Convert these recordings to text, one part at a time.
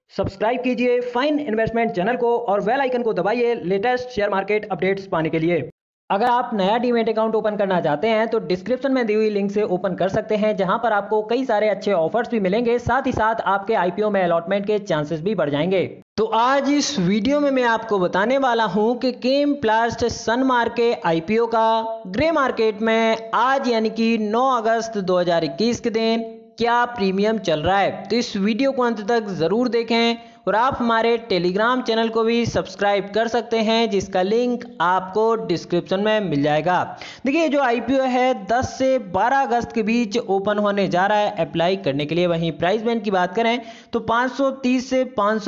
Subscribe कीजिए fine investment channel को और बेल आइकन को दबाइए लेटेस्ट शेयर मार्केट अपडेट्स पाने के लिए। अगर आप नया डीमैट अकाउंट ओपन करना चाहते हैं तो डिस्क्रिप्शन में दी हुई लिंक से ओपन कर सकते हैं, जहां पर आपको कई सारे अच्छे ऑफर्स भी मिलेंगे, साथ ही साथ आपके आईपीओ में अलॉटमेंट के चांसेस भी बढ़ जाएंगे। तो आज इस वीडियो में मैं आपको बताने वाला हूं कि केमप्लास्ट सनमार्क के आईपीओ का ग्रे मार्केट में आज यानी कि 9 अगस्त 2021 के दिन क्या प्रीमियम चल रहा है। तो इस वीडियो को अंत तक जरूर देखें और आप हमारे टेलीग्राम चैनल को भी सब्सक्राइब कर सकते हैं, जिसका लिंक आपको डिस्क्रिप्शन में मिल जाएगा। देखिए, जो आईपीओ है 10 से 12 अगस्त के बीच ओपन होने जा रहा है अप्लाई करने के लिए। वहीं प्राइस बैंड की बात करें तो 530 से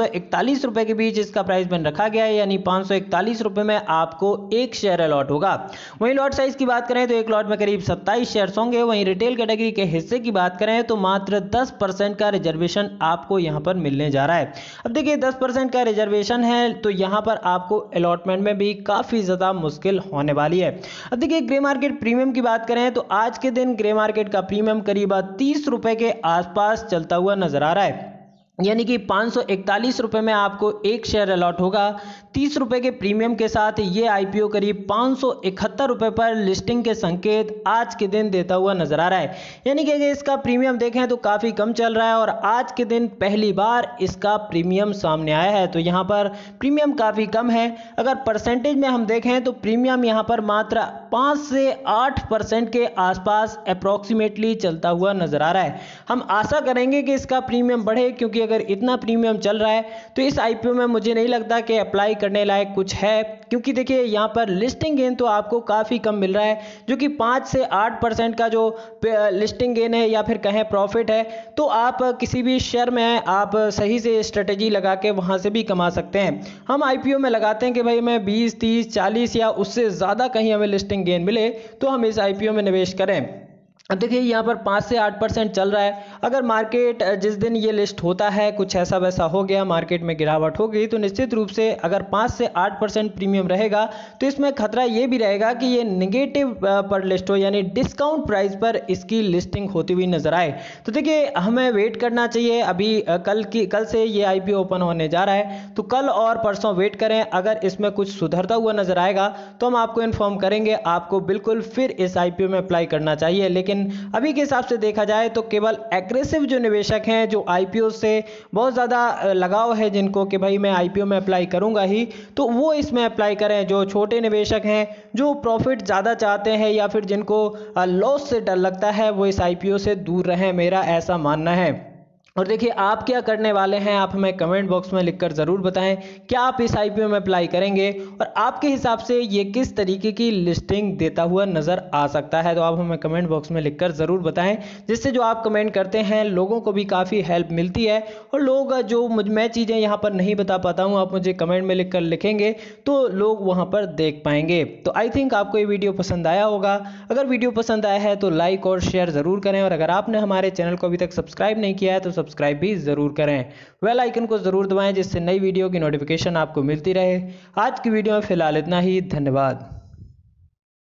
541 रुपए के बीच इसका प्राइस बैंड रखा गया है, यानी 541 रुपए में आपको एक शेयर अलॉट होगा। वहीं लॉट साइज की बात करें तो एक लॉट में करीब 27 शेयर होंगे। वहीं रिटेल कैटेगरी के हिस्से की बात करें तो मात्र 10% का रिजर्वेशन आपको यहां पर मिलने जा रहा है। अब देखिए, 10% का रिजर्वेशन है तो यहां पर आपको अलॉटमेंट में भी काफी ज्यादा मुश्किल होने वाली है। अब देखिए, ग्रे मार्केट प्रीमियम की बात करें तो आज के दिन ग्रे मार्केट का प्रीमियम करीब 30 रुपए के आसपास चलता हुआ नजर आ रहा है, यानी कि 541 रुपए में आपको एक शेयर अलॉट होगा। 30 रुपए के प्रीमियम के साथ ये आईपीओ करीब 571 रुपए पर लिस्टिंग के संकेत आज के दिन देता हुआ नजर आ रहा है, यानी कि अगर इसका प्रीमियम देखें तो काफी कम चल रहा है और आज के दिन पहली बार इसका प्रीमियम सामने आया है। तो यहाँ पर प्रीमियम काफी कम है। अगर परसेंटेज में हम देखें तो प्रीमियम यहाँ पर मात्र 5 से 8% के आसपास अप्रोक्सीमेटली चलता हुआ नजर आ रहा है। हम आशा करेंगे कि इसका प्रीमियम बढ़े, क्योंकि अगर इतना प्रीमियम चल रहा है तो इस आईपीओ में मुझे नहीं लगता कि अप्लाई करने लायक कुछ है, क्योंकि देखिए यहाँ पर लिस्टिंग गेन तो आपको काफी कम मिल रहा है, जो कि 5 से 8% का जो लिस्टिंग गेन है या फिर कहें प्रॉफिट है, तो आप किसी भी शेयर में आप सही से स्ट्रेटेजी लगा के वहां से भी कमा सकते हैं। हम आईपीओ में लगाते हैं कि भाई मैं 20, 30, 40 या उससे ज्यादा कहीं हमें लिस्टिंग गेन मिले तो हम इस आईपीओ में निवेश करें। अब देखिए, यहाँ पर 5 से 8% चल रहा है। अगर मार्केट जिस दिन ये लिस्ट होता है कुछ ऐसा वैसा हो गया, मार्केट में गिरावट हो गई, तो निश्चित रूप से अगर 5 से 8% प्रीमियम रहेगा तो इसमें खतरा ये भी रहेगा कि ये नेगेटिव पर लिस्ट हो, यानी डिस्काउंट प्राइस पर इसकी लिस्टिंग होती हुई नजर आए। तो देखिए, हमें वेट करना चाहिए। अभी कल से ये आईपीओ ओपन होने जा रहा है, तो कल और परसों वेट करें। अगर इसमें कुछ सुधरता हुआ नजर आएगा तो हम आपको इन्फॉर्म करेंगे। आपको बिल्कुल फिर इस आईपीओ में अप्लाई करना चाहिए, लेकिन अभी के हिसाब से देखा जाए तो केवल एग्रेसिव जो निवेशक हैं, जो आईपीओ से बहुत ज़्यादा लगाव है जिनको कि भाई मैं आईपीओ में अप्लाई करूंगा ही, तो वो इसमें अप्लाई करें। जो छोटे निवेशक हैं, जो प्रॉफिट ज़्यादा चाहते हैं या फिर जिनको लॉस से डर लगता है, वो इस आईपीओ से दूर रहें, मेरा ऐसा मानना है। और देखिए, आप क्या करने वाले हैं आप हमें कमेंट बॉक्स में लिखकर ज़रूर बताएं। क्या आप इस आईपीओ में अप्लाई करेंगे और आपके हिसाब से ये किस तरीके की लिस्टिंग देता हुआ नज़र आ सकता है, तो आप हमें कमेंट बॉक्स में लिखकर ज़रूर बताएं, जिससे जो आप कमेंट करते हैं लोगों को भी काफ़ी हेल्प मिलती है। और लोग जो मैं चीज़ें यहाँ पर नहीं बता पाता हूँ, आप मुझे कमेंट में लिखकर लिखेंगे तो लोग वहाँ पर देख पाएंगे। तो आई थिंक आपको ये वीडियो पसंद आया होगा। अगर वीडियो पसंद आया है तो लाइक और शेयर ज़रूर करें, और अगर आपने हमारे चैनल को अभी तक सब्सक्राइब नहीं किया है तो सब्सक्राइब भी जरूर करें। बेल आइकन को जरूर दबाएं, जिससे नई वीडियो की नोटिफिकेशन आपको मिलती रहे। आज की वीडियो में फिलहाल इतना ही। धन्यवाद।